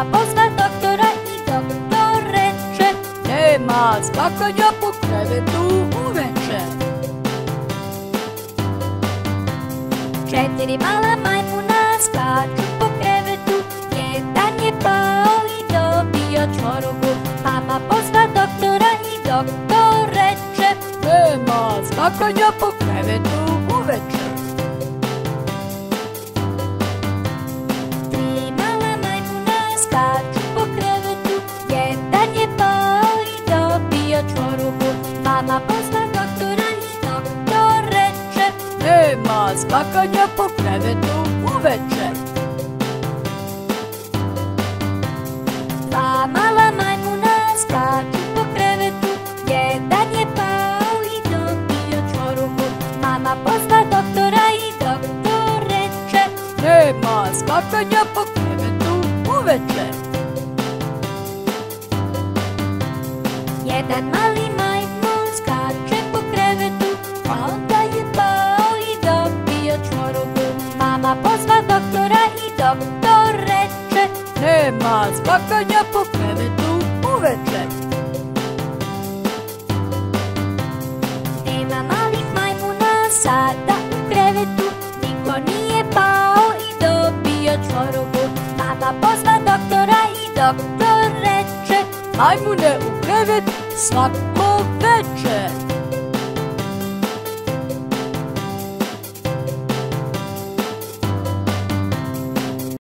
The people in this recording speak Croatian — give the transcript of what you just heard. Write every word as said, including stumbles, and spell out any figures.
Mama pozva doktora i doktor reče: nema skakanja po krevetu uveče. Četiri mala majmuna skaču po krevetu, jedan je pao i dobio čvorugu. Mama pozva doktora i doktor reče: nema skakanja po krevetu uveče. Tri mala majmuna skaču po krevetu, jedan je pao i dobio čvorugu. Mama pozva doktora i doktor reče: nema skakanja po krevetu uveče. Dva mala majmuna skaču po krevetu, jedan je pao i dobio čvorugu. Mama pozva doktora i doktor reče: nema skakanja po krevetu uveče. Jedan mali majmun skače po krevetu, a onda je pao i dobio čvorugu. Mama pozva doktora i doktor reče: nema skakanja po krevetu uveče. Nema malih majmuna sada u krevetu, niko nije pao i dobio čvorugu. Mama pozva doktora i doktor reče: Majmune u krevet svako veče.